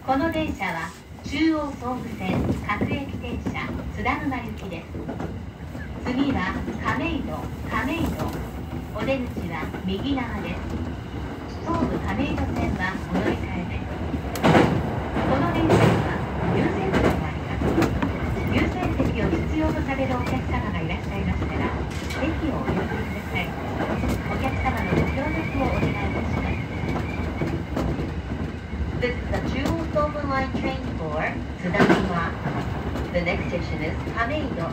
この電車は中央総武線各駅停車津田沼行きです。次は亀戸。お出口は右側です。東武亀戸線はお乗り換えです。この電車には優先席があります。優先席を必要とされるお客様がいらっしゃいましたら席をお譲りください。お客様のご協力をお願いいたします。This is the Chuo Sobu Line train for Tsudanuma. The next station is Kameido,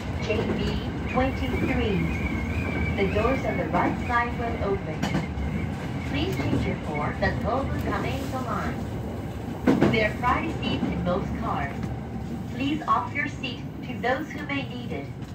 JB23. The doors on the right side will open. Please change your for the Tobu Kameido line. There are priority seats in most cars. Please offer your seat to those who may need it.